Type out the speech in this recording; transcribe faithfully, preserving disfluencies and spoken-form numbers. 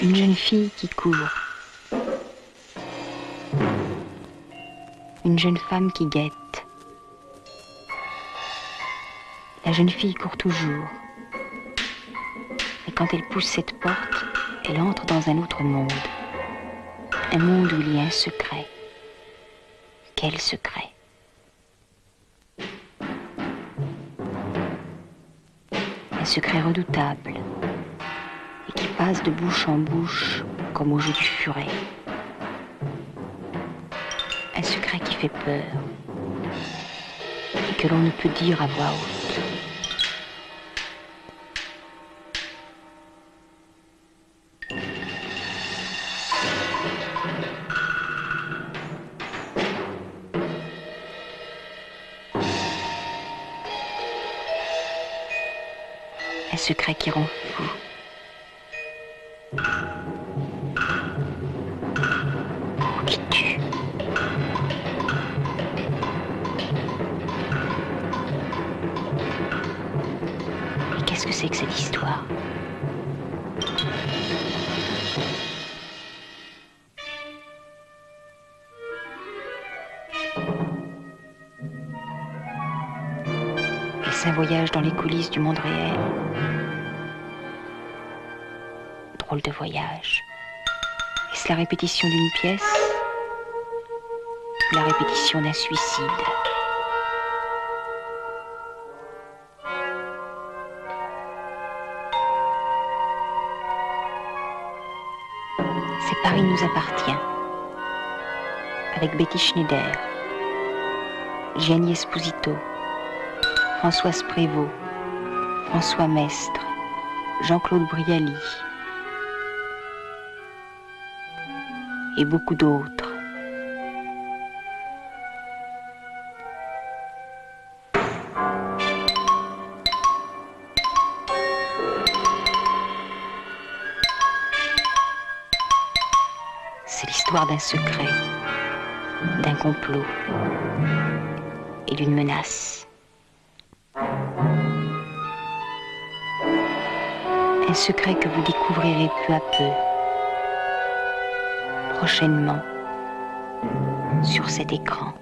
Une jeune fille qui court. Une jeune femme qui guette. La jeune fille court toujours. Et quand elle pousse cette porte, elle entre dans un autre monde. Un monde où il y a un secret. Quel secret? Un secret redoutable et qui passe de bouche en bouche comme au jeu du furet. Un secret qui fait peur et que l'on ne peut dire à voix haute. Un secret qui rend fou. Qui tue. Et qu'est-ce que c'est que cette histoire? Est-ce un voyage dans les coulisses du monde réel? Drôle de voyage. Est-ce la répétition d'une pièce ou la répétition d'un suicide? C'est Paris nous appartient. Avec Betty Schneider, Gianni Esposito, Françoise Prévost, François Mestre, Jean-Claude Brialy et beaucoup d'autres. C'est l'histoire d'un secret, d'un complot et d'une menace. Un secret que vous découvrirez peu à peu, prochainement, sur cet écran.